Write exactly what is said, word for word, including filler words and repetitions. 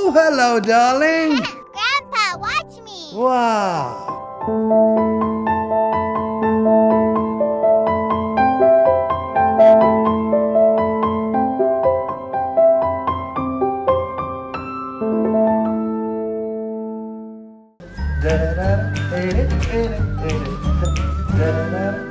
Oh, hello, darling. Grandpa, watch me. Wow. Da da da da da da da da da da.